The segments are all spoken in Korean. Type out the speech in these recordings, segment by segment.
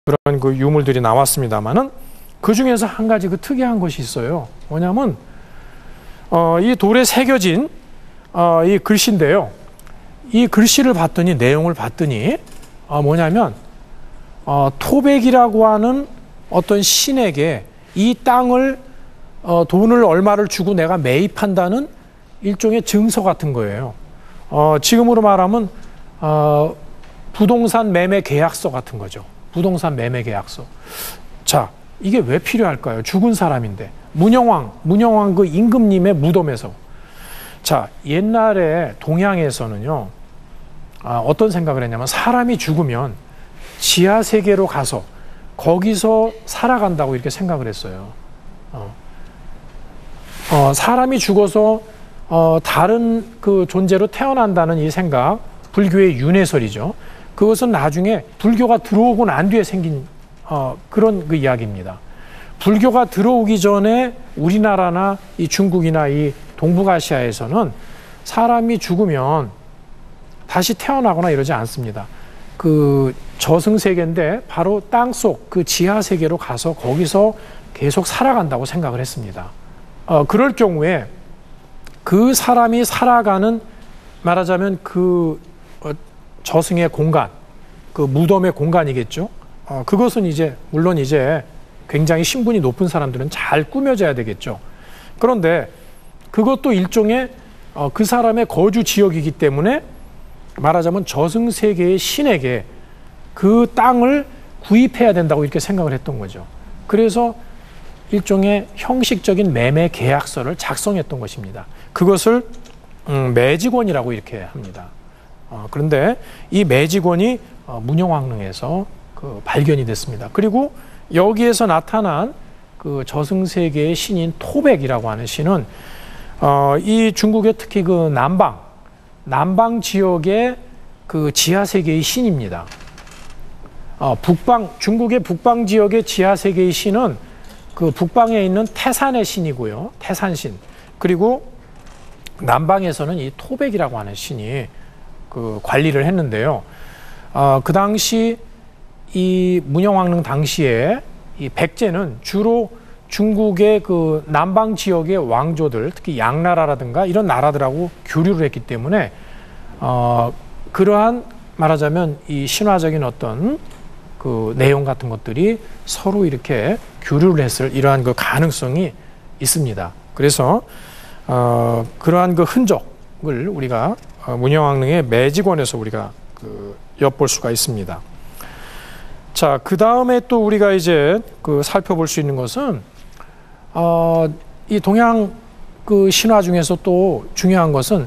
그런 그 유물들이 나왔습니다만은 그 중에서 한 가지 그 특이한 것이 있어요. 뭐냐면 이 돌에 새겨진 이 글씨인데요. 이 글씨를 봤더니 내용을 봤더니 뭐냐면 토백이라고 하는 어떤 신에게 이 땅을 돈을 얼마를 주고 내가 매입한다는 일종의 증서 같은 거예요. 지금으로 말하면 부동산 매매 계약서 같은 거죠. 부동산 매매 계약서. 자, 이게 왜 필요할까요? 죽은 사람인데. 문영왕 그 임금님의 무덤에서. 자, 옛날에 동양에서는요, 어떤 생각을 했냐면 사람이 죽으면 지하 세계로 가서 거기서 살아간다고 이렇게 생각을 했어요. 사람이 죽어서 다른 그 존재로 태어난다는 이 생각, 불교의 윤회설이죠. 그것은 나중에 불교가 들어오고 난 뒤에 생긴 그런 그 이야기입니다. 불교가 들어오기 전에 우리나라나 이 중국이나 이 동북아시아에서는 사람이 죽으면 다시 태어나거나 이러지 않습니다. 그 저승세계인데 바로 땅속 그 지하세계로 가서 거기서 계속 살아간다고 생각을 했습니다. 그럴 경우에 그 사람이 살아가는 말하자면 그 저승의 공간, 그 무덤의 공간이겠죠. 그것은 이제 물론 이제 굉장히 신분이 높은 사람들은 잘 꾸며져야 되겠죠. 그런데 그것도 일종의 그 사람의 거주 지역이기 때문에 말하자면 저승세계의 신에게 그 땅을 구입해야 된다고 이렇게 생각을 했던 거죠. 그래서 일종의 형식적인 매매 계약서를 작성했던 것입니다. 그것을 매직원이라고 이렇게 합니다. 그런데 이 매직원이 문영왕릉에서 그 발견이 됐습니다. 그리고 여기에서 나타난 그 저승세계의 신인 토백이라고 하는 신은 이 중국의 특히 그 남방 지역의 그 지하세계의 신입니다. 중국의 북방 지역의 지하세계의 신은 그 북방에 있는 태산의 신이고요. 태산신. 그리고 남방에서는 이 토백이라고 하는 신이 그 관리를 했는데요. 그 당시 이 문영왕릉 당시에 이 백제는 주로 중국의 그 남방 지역의 왕조들, 특히 양나라라든가 이런 나라들하고 교류를 했기 때문에 그러한 말하자면 이 신화적인 어떤 그 내용 같은 것들이 서로 이렇게 교류를 했을 이러한 그 가능성이 있습니다. 그래서 그러한 그 흔적을 우리가 문영왕릉의 매직원에서 우리가 그 엿볼 수가 있습니다. 자, 그 다음에 또 우리가 이제 그 살펴볼 수 있는 것은 이 동양 그 신화 중에서 또 중요한 것은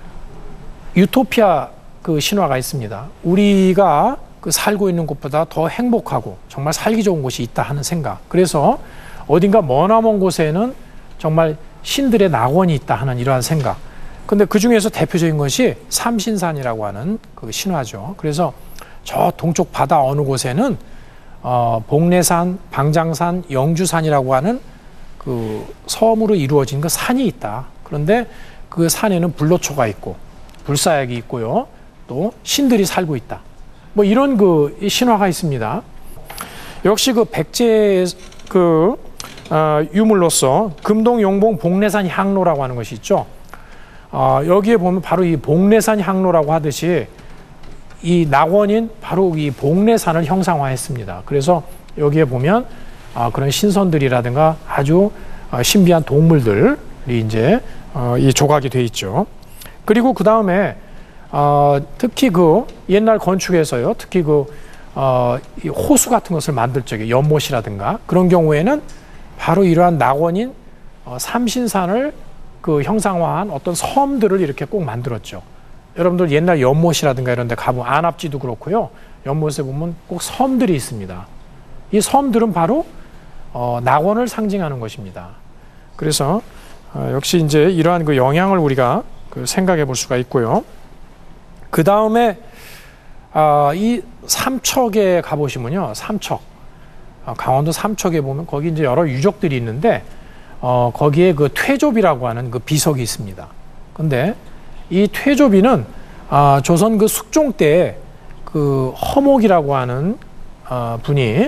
유토피아 그 신화가 있습니다. 우리가 그 살고 있는 곳보다 더 행복하고 정말 살기 좋은 곳이 있다 하는 생각. 그래서 어딘가 머나먼 곳에는 정말 신들의 낙원이 있다 하는 이러한 생각. 근데 그 중에서 대표적인 것이 삼신산이라고 하는 그 신화죠. 그래서 저 동쪽 바다 어느 곳에는 복례산, 방장산, 영주산이라고 하는 그 섬으로 이루어진 그 산이 있다. 그런데 그 산에는 불로초가 있고 불사약이 있고요. 또 신들이 살고 있다. 뭐 이런 그 신화가 있습니다. 역시 그 백제의 그 유물로서 금동 용봉 복례산 향로라고 하는 것이 있죠. 여기에 보면 바로 이 복례산 향로라고 하듯이 이 낙원인 바로 이 복례산을 형상화했습니다. 그래서 여기에 보면 그런 신선들이라든가 아주 신비한 동물들이 이제 이 조각이 돼 있죠. 그리고 그 다음에 특히 그 옛날 건축에서요, 특히 그 이 호수 같은 것을 만들 적에 연못이라든가 그런 경우에는 바로 이러한 낙원인 삼신산을 그 형상화한 어떤 섬들을 이렇게 꼭 만들었죠. 여러분들 옛날 연못이라든가 이런 데 가보면 안압지도 그렇고요. 연못에 보면 꼭 섬들이 있습니다. 이 섬들은 바로 낙원을 상징하는 것입니다. 그래서 역시 이제 이러한 그 영향을 우리가 그 생각해 볼 수가 있고요. 그 다음에 이 삼척에 가보시면요. 삼척. 강원도 삼척에 보면 거기 이제 여러 유적들이 있는데 거기에 그 퇴조비라고 하는 그 비석이 있습니다. 근데 이 퇴조비는 조선 그 숙종 때 그 허목이라고 하는 분이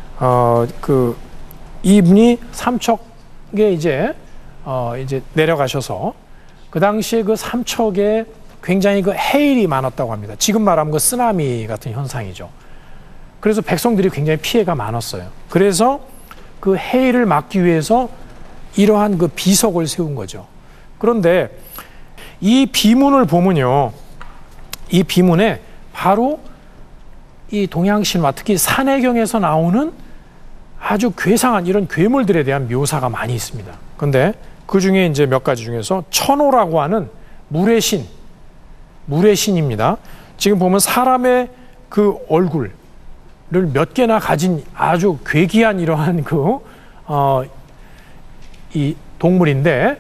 이분이 삼척에 이제 내려가셔서 그 당시에 그 삼척에 굉장히 그 해일이 많았다고 합니다. 지금 말하면 그 쓰나미 같은 현상이죠. 그래서 백성들이 굉장히 피해가 많았어요. 그래서 그 해일을 막기 위해서 이러한 그 비석을 세운 거죠. 그런데 이 비문을 보면요, 이 비문에 바로 이 동양신화, 특히 산해경에서 나오는 아주 괴상한 이런 괴물들에 대한 묘사가 많이 있습니다. 그런데 그 중에 이제 몇 가지 중에서 천호라고 하는 물의 신입니다. 지금 보면 사람의 그 얼굴을 몇 개나 가진 아주 괴기한 이러한 이 동물인데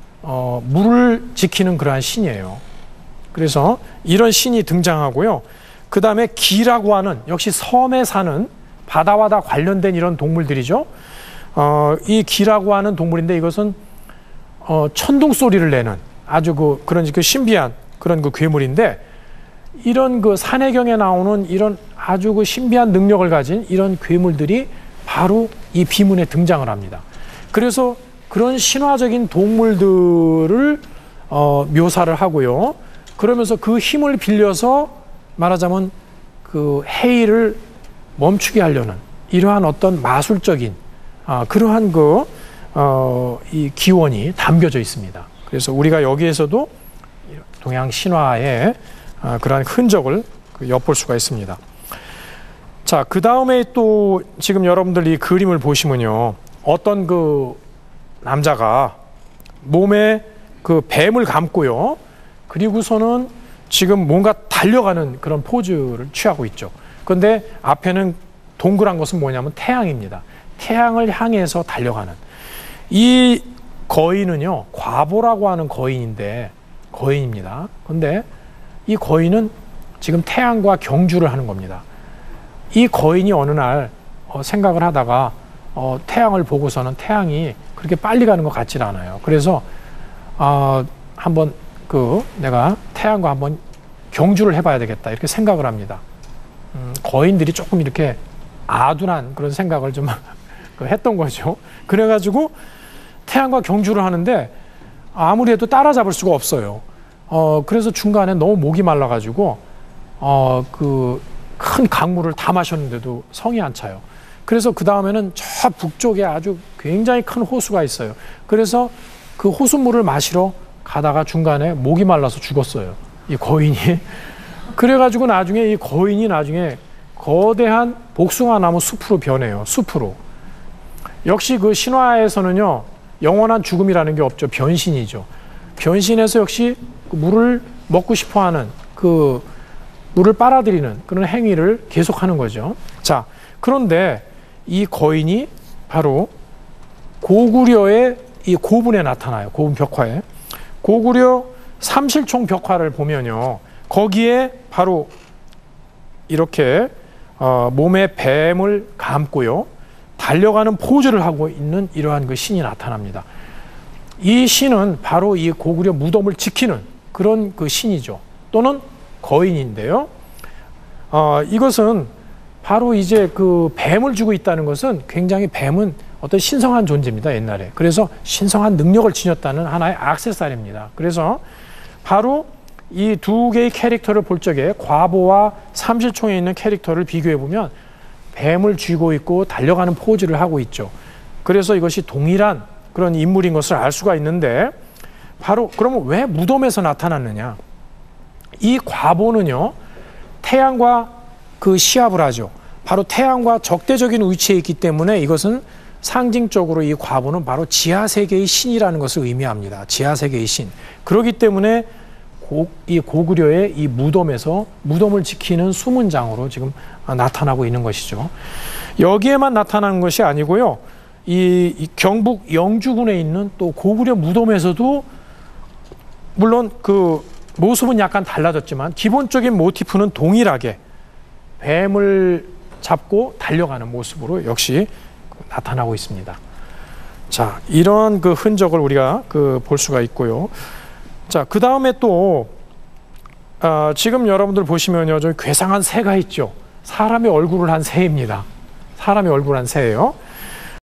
물을 지키는 그러한 신이에요. 그래서 이런 신이 등장하고요. 그 다음에 기라고 하는 역시 섬에 사는 바다와 다 관련된 이런 동물들이죠. 이 기라고 하는 동물인데 이것은 천둥 소리를 내는 아주 그런 그 신비한 그런 그 괴물인데, 이런 그 산해경에 나오는 이런 아주 그 신비한 능력을 가진 이런 괴물들이 바로 이 비문에 등장을 합니다. 그래서 그런 신화적인 동물들을 묘사를 하고요. 그러면서 그 힘을 빌려서 말하자면 그 해일을 멈추게 하려는 이러한 어떤 마술적인 그러한 이 기원이 담겨져 있습니다. 그래서 우리가 여기에서도 동양 신화의 그러한 흔적을 엿볼 수가 있습니다. 자, 그 다음에 또 지금 여러분들 이 그림을 보시면요, 어떤 그 남자가 몸에 그 뱀을 감고요, 그리고서는 지금 뭔가 달려가는 그런 포즈를 취하고 있죠. 그런데 앞에는 동그란 것은 뭐냐면 태양입니다. 태양을 향해서 달려가는 이 거인은요, 과보라고 하는 거인입니다. 그런데 이 거인은 지금 태양과 경주를 하는 겁니다. 이 거인이 어느 날 생각을 하다가 태양을 보고서는 태양이 그렇게 빨리 가는 것 같지는 않아요. 그래서 한번 내가 태양과 한번 경주를 해봐야 되겠다 이렇게 생각을 합니다. 거인들이 조금 이렇게 아둔한 그런 생각을 좀 했던 거죠. 그래가지고 태양과 경주를 하는데 아무리 해도 따라잡을 수가 없어요. 그래서 중간에 너무 목이 말라가지고 그 큰 강물을 다 마셨는데도 성이 안 차요. 그래서 그 다음에는 저 북쪽에 아주 굉장히 큰 호수가 있어요. 그래서 그 호수물을 마시러 가다가 중간에 목이 말라서 죽었어요, 이 거인이. 그래가지고 나중에 이 거인이 나중에 거대한 복숭아나무 숲으로 변해요. 숲으로. 역시 그 신화에서는요, 영원한 죽음이라는 게 없죠. 변신이죠. 변신해서 역시 물을 먹고 싶어하는 물을 빨아들이는 그런 행위를 계속하는 거죠. 자, 그런데 이 거인이 바로 고구려의 이 고분에 나타나요. 고분 벽화에. 고구려 삼실총 벽화를 보면요, 거기에 바로 이렇게 몸에 뱀을 감고요, 달려가는 포즈를 하고 있는 이러한 그 신이 나타납니다. 이 신은 바로 이 고구려 무덤을 지키는 그런 그 신이죠. 또는 거인인데요. 이것은 바로 이제 그 뱀을 주고 있다는 것은 굉장히 뱀은 어떤 신성한 존재입니다, 옛날에. 그래서 신성한 능력을 지녔다는 하나의 액세서리입니다. 그래서 바로 이 두 개의 캐릭터를 볼 적에 과보와 삼실총에 있는 캐릭터를 비교해 보면 뱀을 쥐고 있고 달려가는 포즈를 하고 있죠. 그래서 이것이 동일한 그런 인물인 것을 알 수가 있는데, 바로 그러면 왜 무덤에서 나타났느냐? 이 과보는요, 태양과 그 시합을 하죠. 바로 태양과 적대적인 위치에 있기 때문에 이것은 상징적으로 이 과보는 바로 지하세계의 신이라는 것을 의미합니다. 지하세계의 신. 그렇기 때문에 이 고구려의 이 무덤에서 무덤을 지키는 수문장으로 지금 나타나고 있는 것이죠. 여기에만 나타나는 것이 아니고요, 이 경북 영주군에 있는 또 고구려 무덤에서도 물론 그 모습은 약간 달라졌지만 기본적인 모티프는 동일하게 뱀을 잡고 달려가는 모습으로 역시 나타나고 있습니다. 자, 이런 그 흔적을 우리가 볼 수가 있고요. 자, 그 다음에 또 지금 여러분들 보시면요, 저 괴상한 새가 있죠. 사람의 얼굴을 한 새입니다. 사람의 얼굴을 한 새예요.